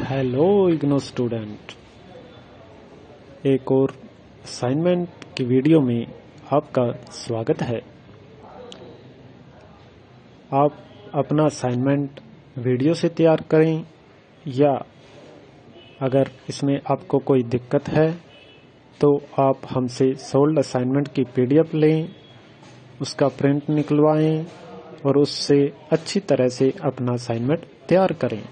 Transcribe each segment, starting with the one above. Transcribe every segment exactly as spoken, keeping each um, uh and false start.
Hello IGNOU student, एक और assignment की वीडियो में आपका स्वागत है। आप अपना असाइनमेंट वीडियो से तैयार करें या अगर इसमें आपको कोई दिक्कत है तो आप हमसे सोल्ड असाइनमेंट की पीडीएफ लें, उसका प्रिंट निकलवाएं और उससे अच्छी तरह से अपना असाइनमेंट तैयार करें।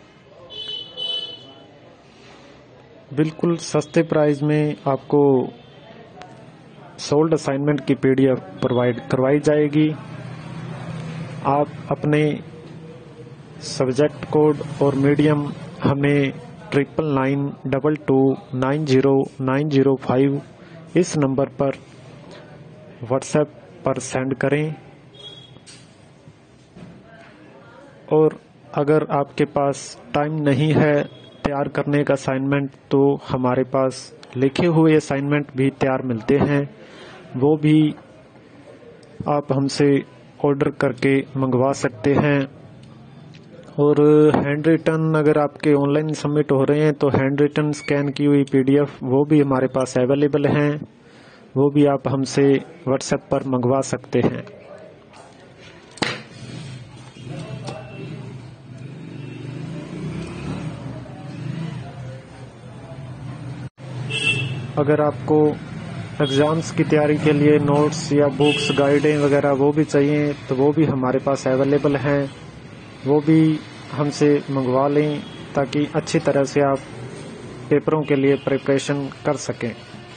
बिल्कुल सस्ते प्राइस में आपको सोल्ड असाइनमेंट की पीडीएफ प्रोवाइड करवाई जाएगी। आप अपने सब्जेक्ट कोड और मीडियम हमें triple nine double two nine zero nine zero five इस नंबर पर व्हाट्सएप पर सेंड करें। और अगर आपके पास टाइम नहीं है तैयार करने का असाइनमेंट, तो हमारे पास लिखे हुए असाइनमेंट भी तैयार मिलते हैं, वो भी आप हमसे ऑर्डर करके मंगवा सकते हैं। और हैंड रिटन अगर आपके ऑनलाइन सबमिट हो रहे हैं तो हैंड रिटन स्कैन की हुई पीडीएफ वो भी हमारे पास अवेलेबल हैं, वो भी आप हमसे व्हाट्सएप पर मंगवा सकते हैं। अगर आपको एग्ज़ाम्स की तैयारी के लिए नोट्स या बुक्स, गाइडें वगैरह वो भी चाहिए तो वो भी हमारे पास अवेलेबल हैं, वो भी हमसे मंगवा लें ताकि अच्छी तरह से आप पेपरों के लिए प्रिपरेशन कर सकें।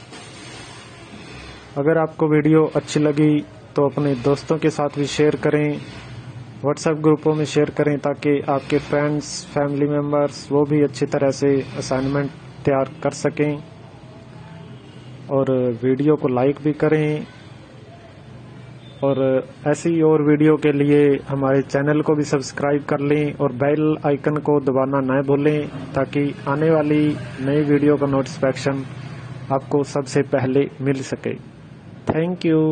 अगर आपको वीडियो अच्छी लगी तो अपने दोस्तों के साथ भी शेयर करें, व्हाट्सएप ग्रुपों में शेयर करें ताकि आपके फ्रेंड्स, फैमिली मेम्बर्स वो भी अच्छी तरह से असाइनमेंट तैयार कर सकें। और वीडियो को लाइक भी करें और ऐसी और वीडियो के लिए हमारे चैनल को भी सब्सक्राइब कर लें और बेल आइकन को दबाना न भूलें ताकि आने वाली नई वीडियो का नोटिफिकेशन आपको सबसे पहले मिल सके। Thank you.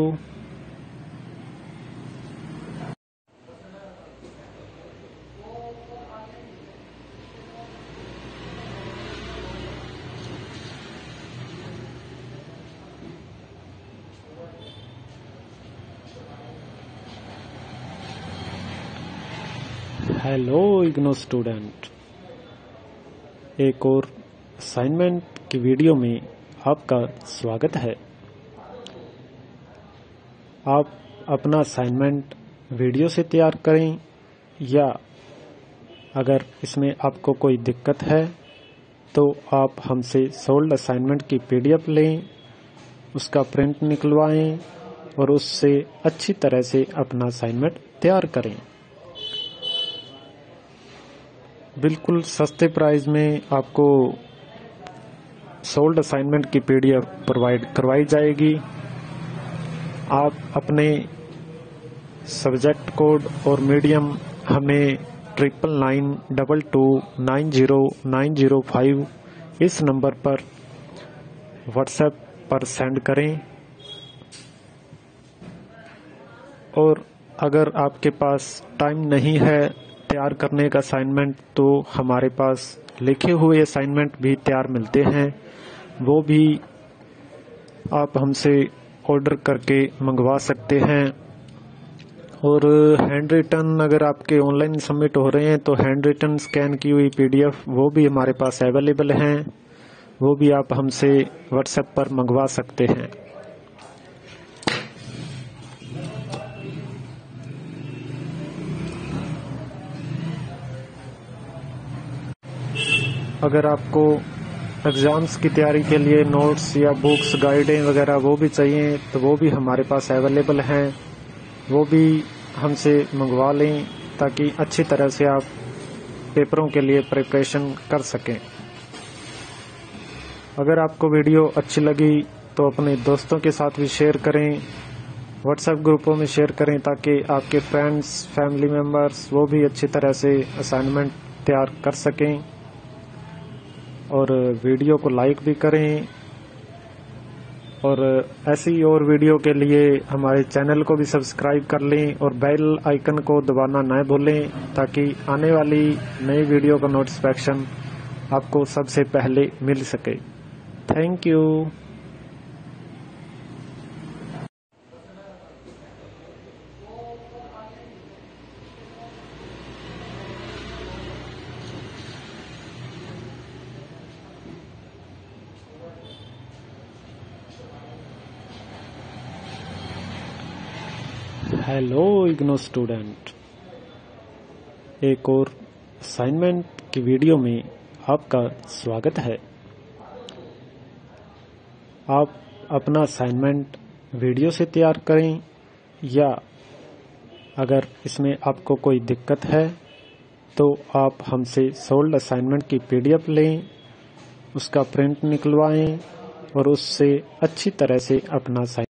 Hello IGNOU student, एक और असाइनमेंट की वीडियो में आपका स्वागत है। आप अपना असाइनमेंट वीडियो से तैयार करें या अगर इसमें आपको कोई दिक्कत है तो आप हमसे सोल्ड असाइनमेंट की पीडीएफ लें, उसका प्रिंट निकलवाएं और उससे अच्छी तरह से अपना असाइनमेंट तैयार करें। बिल्कुल सस्ते प्राइस में आपको सोल्ड असाइनमेंट की पीडीएफ प्रोवाइड करवाई जाएगी। आप अपने सब्जेक्ट कोड और मीडियम हमें triple nine double two nine zero nine zero five इस नंबर पर व्हाट्सएप पर सेंड करें। और अगर आपके पास टाइम नहीं है तैयार करने का असाइनमेंट, तो हमारे पास लिखे हुए असाइनमेंट भी तैयार मिलते हैं, वो भी आप हमसे ऑर्डर करके मंगवा सकते हैं। और हैंड रिटन अगर आपके ऑनलाइन सबमिट हो रहे हैं तो हैंड रिटन स्कैन की हुई पीडीएफ वो भी हमारे पास अवेलेबल हैं, वो भी आप हमसे व्हाट्सएप पर मंगवा सकते हैं। अगर आपको एग्ज़ाम्स की तैयारी के लिए नोट्स या बुक्स, गाइडें वगैरह वो भी चाहिए तो वो भी हमारे पास अवेलेबल हैं, वो भी हमसे मंगवा लें ताकि अच्छी तरह से आप पेपरों के लिए प्रिपरेशन कर सकें। अगर आपको वीडियो अच्छी लगी तो अपने दोस्तों के साथ भी शेयर करें, व्हाट्सएप ग्रुपों में शेयर करें ताकि आपके फ्रेंड्स, फैमिली मेम्बर्स वो भी अच्छी तरह से असाइनमेंट तैयार कर सकें। और वीडियो को लाइक भी करें और ऐसी और वीडियो के लिए हमारे चैनल को भी सब्सक्राइब कर लें और बेल आइकन को दबाना न भूलें ताकि आने वाली नई वीडियो का नोटिफिकेशन आपको सबसे पहले मिल सके। Thank you. Hello IGNOU student, एक और असाइनमेंट की वीडियो में आपका स्वागत है। आप अपना असाइनमेंट वीडियो से तैयार करें या अगर इसमें आपको कोई दिक्कत है तो आप हमसे सोल्ड असाइनमेंट की पीडीएफ लें, उसका प्रिंट निकलवाएं और उससे अच्छी तरह से अपना